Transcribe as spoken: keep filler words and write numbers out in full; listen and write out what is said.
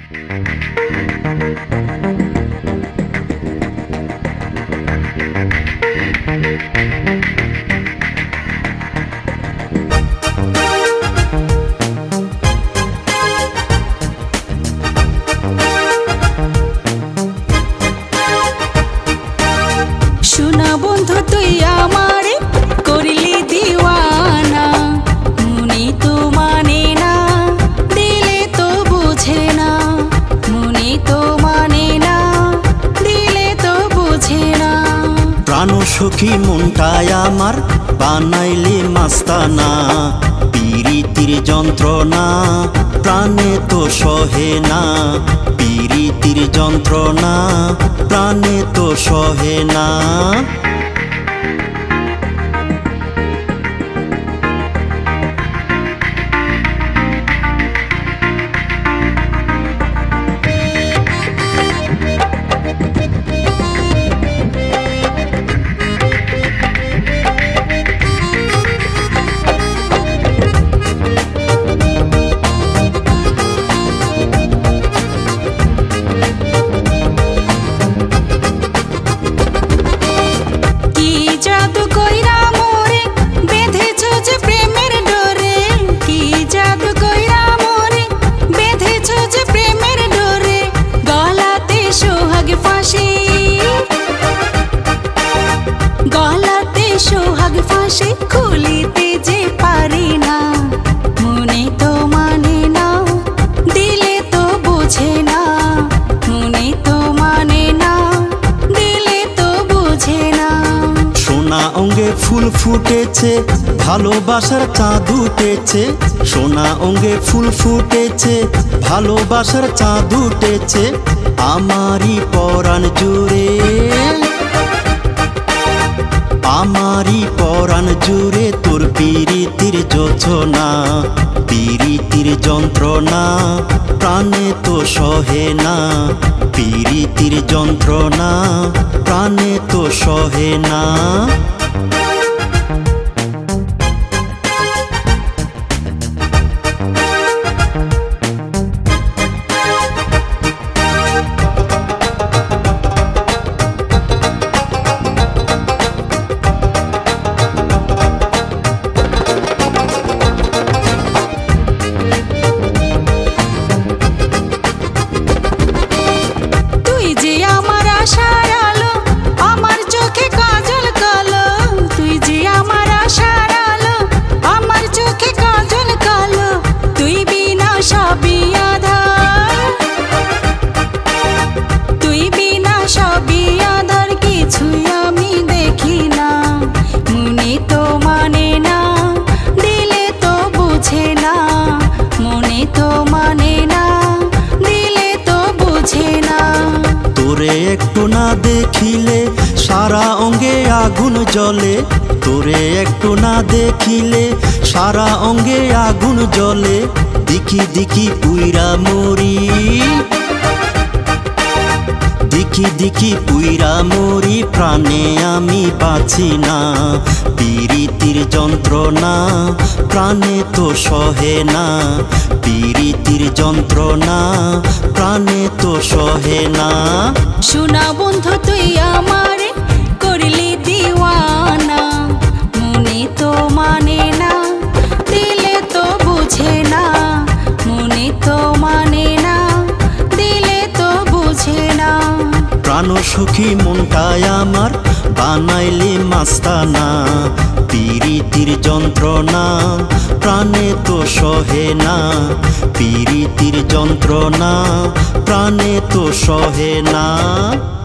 শোনা বন্ধু তুই আমারে করলি দিওয়ানা, মনে তো মানে না দিলে তো বুঝে না, মনে তো মানে না দিলে তো বুঝে না। প্রাণ সখী মনটায় আমার বানাইলি মাস্তানা, পিরিতির যন্ত্রণা প্রাণে তো সহে না, পিরিতির যন্ত্রণা প্রাণে তো সহে না। সোহাগ ফাঁসে খুলিতে যে পারি না, মনে তো মানে না দিলে তো বুঝে না, মনে তো মানে না দিলে তো বুঝে না। সোনা অঙ্গে ফুল ফুটেছে ভালোবাসার চাঁদ উঠেছে, সোনা অঙ্গে ফুল ফুটেছে ভালোবাসার চাঁদ উঠেছে, আমারই পরাণ জুড়ে আমারই পরাণ জুড়ে তোর পিরিতির যোছনা, পিরিতির যন্ত্রণা প্রাণে তো সহে না, পিরিতির যন্ত্রণা প্রাণে তো সহে না। তোরে একটু না দেখিলে সারা অঙ্গে আগুন জ্বলে, তোরে একটু না দেখিলে সারা অঙ্গে আগুন জ্বলে, দিকি দিকি পুইরা মরি, দিকি দিকি পুইরা মরি প্রাণে আমি বাঁচি না, পিরিতির যন্ত্রণা প্রাণে তো সহে না, পিরিতির যন্ত্রণা প্রাণে তো সহে না। শোনা বন্ধু তুই আমারে করলি দিওয়ানা, মনে তো মানে না দিলে তো বুঝে না, মনে তো মানে না দিলে তো বুঝে না। প্রাণ সখী মনটায় আমার বানাইলি মাস্তানা, পিরিতির যন্ত্রণা প্রাণে তো সহে না, পিরিতির যন্ত্রণা প্রাণে তো সহে না।